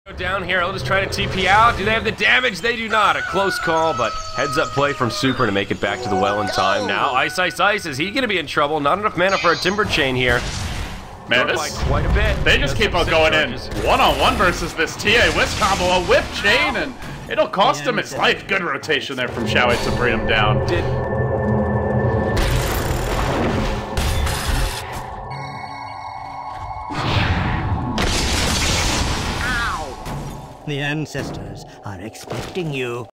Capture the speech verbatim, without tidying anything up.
Down here, I'll just try to T P out. Do they have the damage? They do not. A close call, but heads up play from Super to make it back to the well in time. Now, Ice, Ice, Ice, is he going to be in trouble? Not enough mana for a Timber Chain here. Man, this, quite a bit. They just keep on going in one-on-one versus this T A Wisp combo, a whip chain, and it'll cost him its life. Good rotation there from Xiaowei to bring him down. Did The ancestors are expecting you.